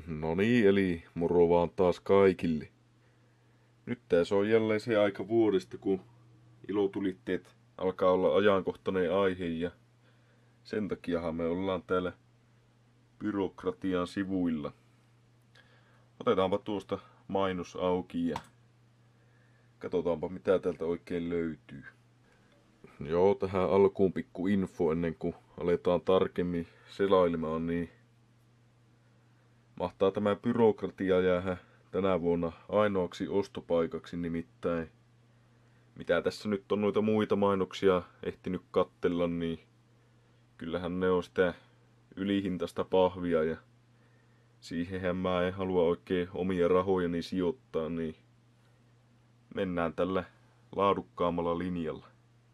No niin, eli moro vaan taas kaikille. Nyt tässä on jälleen se aika vuodesta, kun ilotulitteet alkaa olla ajankohtainen aihe ja sen takiahan me ollaan täällä byrokratian sivuilla. Otetaanpa tuosta mainos auki ja katsotaanpa mitä täältä oikein löytyy. Joo, tähän alkuun pikku info ennen kuin aletaan tarkemmin selailemaan, niin mahtaa tämä byrokratia jäädä tänä vuonna ainoaksi ostopaikaksi, nimittäin mitä tässä nyt on noita muita mainoksia ehtinyt kattella, niin kyllähän ne on sitä ylihintaista pahvia ja siihenhän mä en halua oikein omia rahojani sijoittaa, niin mennään tällä laadukkaammalla linjalla.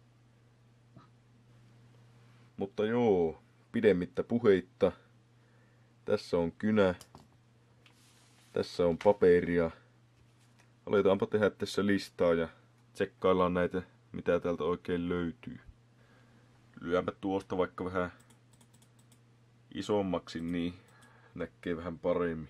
Mutta joo, pidemmittä puheitta. Tässä on kynä. Tässä on paperia. Aletaanpa tehdä tässä listaa ja tsekkaillaan näitä, mitä täältä oikein löytyy. Lyömme tuosta vaikka vähän isommaksi, niin näkee vähän paremmin.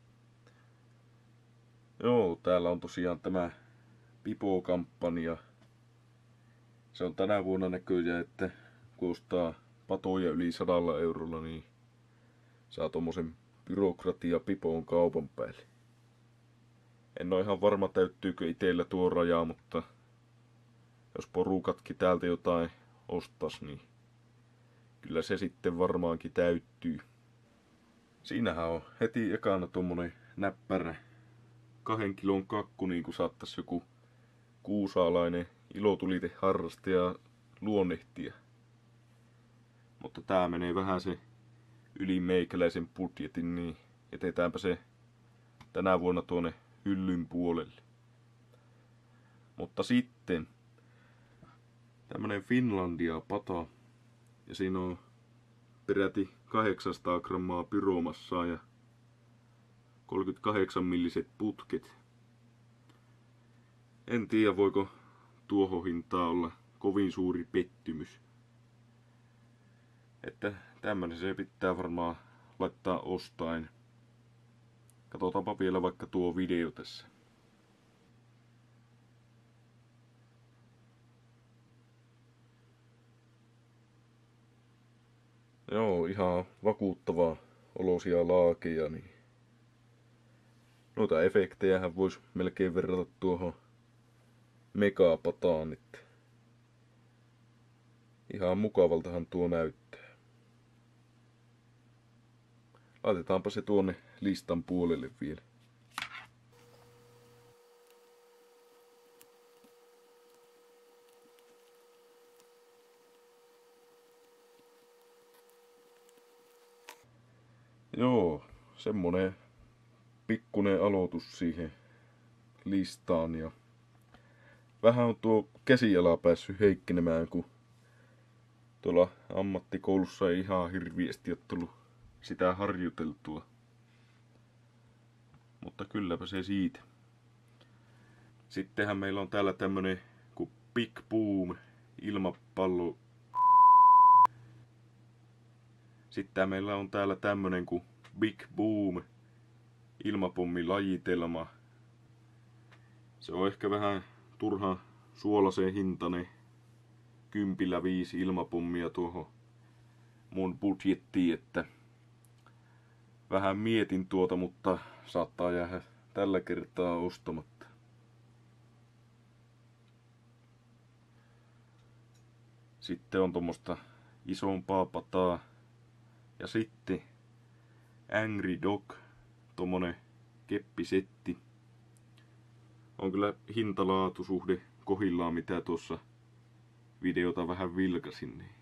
Joo, täällä on tosiaan tämä Pipo-kampanja. Se on tänä vuonna näköjään, että kun ostaa patoja yli 100 eurolla, niin saa tommosen byrokratia Pipoon kaupan päälle. En oo ihan varma täyttyykö itellä tuo raja, mutta jos porukatkin täältä jotain ostas, niin kyllä se sitten varmaankin täyttyy. Siinähän on heti ekana tommonen näppärä 2 kilon kakku, niin kuin saattais joku kuusaalainen ilotuliteharrastaja luonnehtia. Mutta tää menee vähän se yli meikäläisen budjetin, niin jätetäänpä se tänä vuonna tuonne hyllyn puolelle. Mutta sitten tämmönen Finlandia-pata. Ja siinä on peräti 800 grammaa pyromassaa ja 38 milliset putket. En tiedä voiko tuohon hintaan olla kovin suuri pettymys. Että tämmönen se pitää varmaan laittaa ostain. Katsotaanpa vielä vaikka tuo video tässä. Joo, ihan vakuuttavaa olosia laakeja, niin noita efektejähän vois melkein verrata tuohon megapataan, että ihan mukavaltahan tuo näyttää. Laitetaanpa se tuonne listan puolelle vielä. Joo, semmonen pikkunen aloitus siihen listaan ja vähän on tuo käsiala päässyt heikkenemään, kun tuolla ammattikoulussa ei ihan hirviästi ole tullut sitä harjoiteltua. Mutta kylläpä se siitä. Sittenhän meillä on täällä tämmönen kuin Big Boom ilmapallo. Sitten meillä on täällä tämmönen kuin Big Boom ilmapommilajitelma. Se on ehkä vähän turha suolaseen hintainen. 10 ilmapommia tuohon mun budjettiin, että vähän mietin tuota, mutta saattaa jäädä tällä kertaa ostamatta. Sitten on tommosta isompaa pataa. Ja sitten Angry Dog, tommonen keppisetti. On kyllä hintalaatusuhde kohillaan, mitä tuossa videota vähän vilkasin. Niin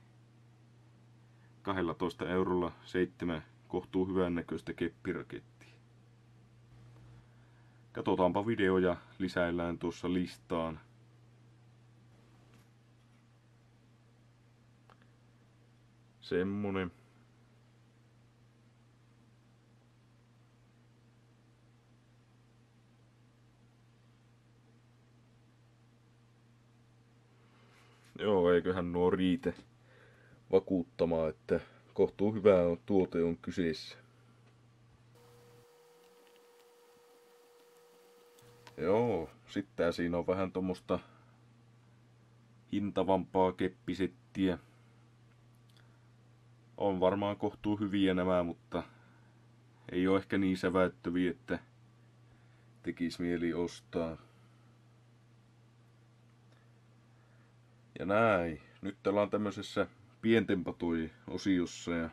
12 eurolla 7 kohtuu hyvän näköistä keppirakettia. Katsotaanpa video ja lisäillään tuossa listaan. Semmonen. Joo, eiköhän nuo riitä vakuuttamaan, että kohtuu hyvä tuote on kyseessä. Joo, sitten siinä on vähän tommosta hintavampaa keppisettiä. On varmaan kohtuu hyviä nämä, mutta ei ole ehkä niin säväyttäviä, että tekis mieli ostaa. Ja näin. Nyt ollaan tämmöisessä pienten patojen osiossa ja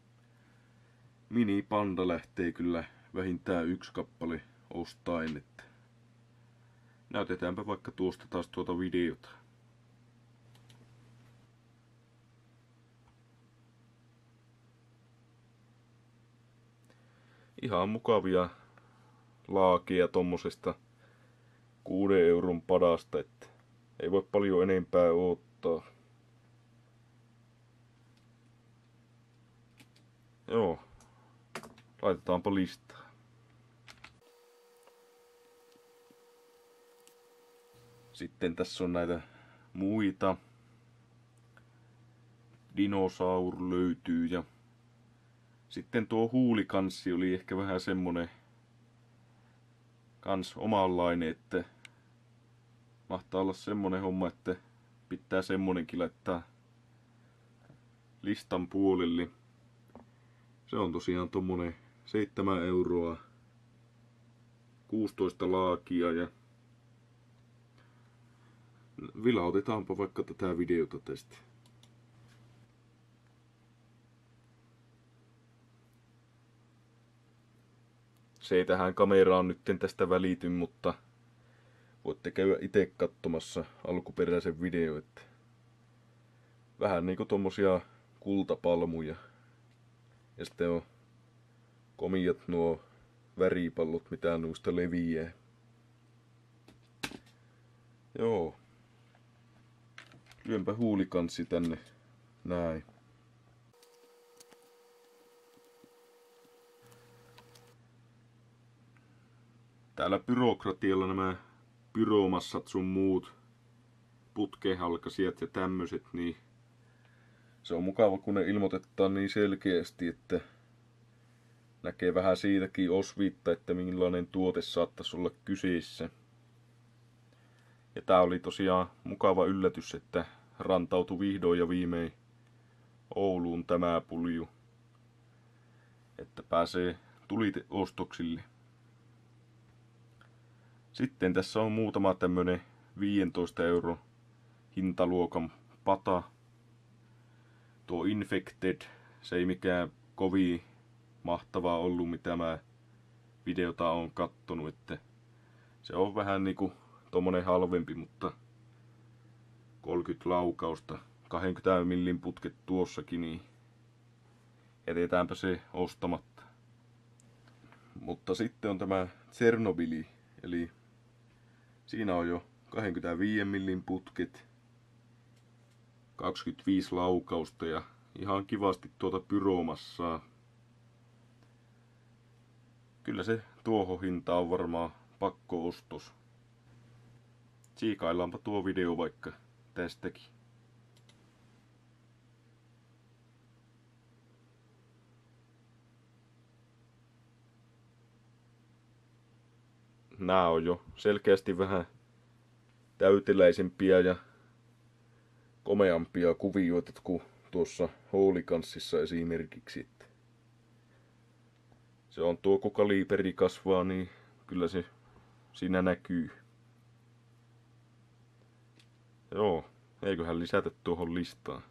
Mini Panda lähtee kyllä vähintään yksi kappale ostain, että näytetäänpä vaikka tuosta taas tuota videota. Ihan mukavia laakeja tommosesta 6 euron padasta, että ei voi paljon enempää odottaa. Joo, laitetaanpa listaa. Sitten tässä on näitä muita. Dinosaur löytyy ja sitten tuo huulikanssi oli ehkä vähän semmonen kans omanlainen, että mahtaa olla semmonen homma, että pitää semmonenkin laittaa listan puolelle. Se on tosiaan tommonen 7 euroa, 16 laakia ja vilautetaanpa vaikka tätä videota tästä. Se ei tähän kameraan nyt tästä välity, mutta voitte käydä itse katsomassa alkuperäisen video, että vähän niinku tommosia kultapalmuja. Ja sitten on komiat nuo väripallot, mitä noista leviää. Joo. Lyönpä huulikanssi tänne. Näin. Täällä byrokratialla nämä pyromassat sun muut putkehalkasijat ja tämmöset, niin se on mukava kun ne ilmoitetaan niin selkeästi, että näkee vähän siitäkin osviitta, että millainen tuote saattaisi olla kyseessä. Ja tää oli tosiaan mukava yllätys, että rantautui vihdoin ja viimein Ouluun tämä pulju. Että pääsee tuliteostoksille. Sitten tässä on muutama tämmönen 15 € hintaluokan pata. Tuo Infected, se ei mikään kovin mahtavaa ollut, mitä mä videota on kattonut, että se on vähän niinku tommonen halvempi, mutta 30 laukausta, 20 millin putket tuossakin, niin jätetäänpä se ostamatta. Mutta sitten on tämä Tsernobyli, eli siinä on jo 25 millin putket, 25 laukausta ja ihan kivasti tuota pyromassaa. Kyllä se tuohon hintaan on varmaan pakko ostos. Siikaillaanpa tuo video vaikka tästäkin. Nää on jo selkeästi vähän täyteläisempiä ja komeampia kuvioita kuin tuossa Hoolikanssissa esimerkiksi. Se on tuo kun kaliberi kasvaa, niin kyllä se siinä näkyy. Joo, eiköhän lisätä tuohon listaan.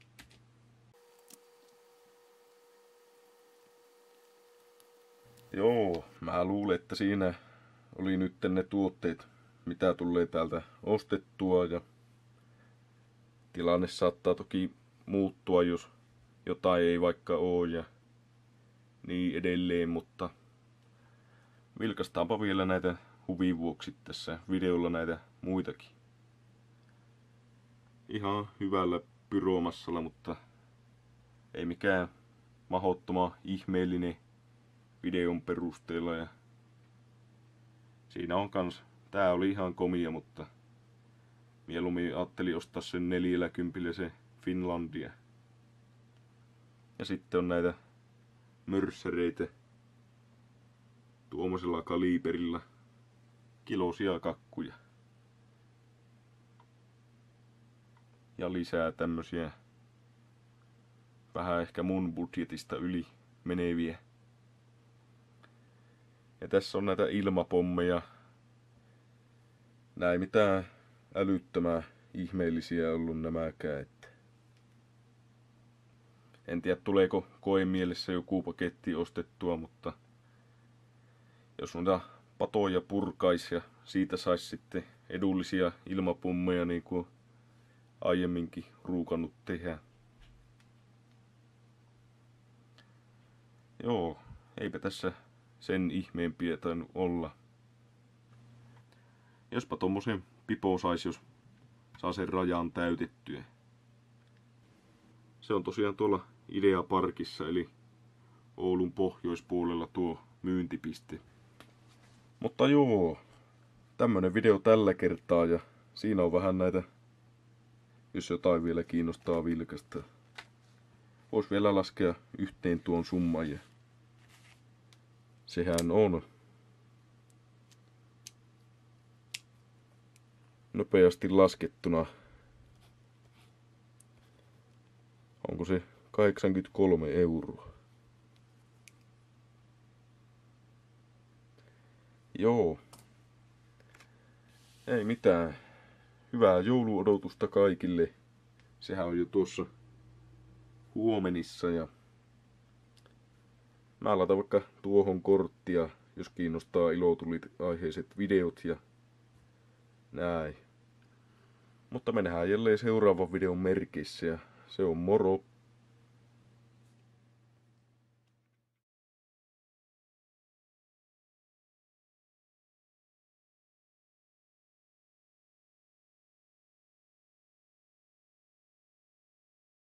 Joo, mä luulen, että siinä oli nyt ne tuotteet, mitä tulee täältä ostettua, ja tilanne saattaa toki muuttua, jos jotain ei vaikka oo ja niin edelleen, mutta vilkastaanpa vielä näitä huvin vuoksi tässä videolla näitä muitakin. Ihan hyvällä pyromassalla, mutta ei mikään mahdottoman ihmeellinen videon perusteella. Ja siinä on kans, tää oli ihan komia, mutta mieluummin ajattelin ostaa sen 40 se Finlandia. Ja sitten on näitä mörssäreitä tuommoisella kaliberilla. kilosia kakkuja. Ja lisää tämmösiä vähän ehkä mun budjetista yli meneviä. Ja tässä on näitä ilmapommeja. Nää ei mitään älyttömän ihmeellisiä ollut nämäkään. Että en tiedä tuleeko koemielessä joku paketti ostettua, mutta jos noita patoja purkaisi ja siitä saisi sitten edullisia ilmapommeja niin kuin aiemminkin ruukannut tehdä. Joo, eipä tässä sen ihmeempiä tainnut olla. Jospa tommosen pipo saisi, jos saa sen rajan täytettyä. Se on tosiaan tuolla Idea Parkissa, eli Oulun pohjoispuolella tuo myyntipiste. Mutta joo, tämmönen video tällä kertaa ja siinä on vähän näitä, jos jotain vielä kiinnostaa vilkasta. Vois vielä laskea yhteen tuon summan ja sehän on nopeasti laskettuna. Onko se 83 €? Joo. Ei mitään. Hyvää jouluodotusta kaikille. Sehän on jo tuossa huomenissa ja mä laitan vaikka tuohon korttia, jos kiinnostaa ilotulit aiheiset videot ja näin. Mutta me nähdään jälleen seuraavan videon merkissä ja se on moro!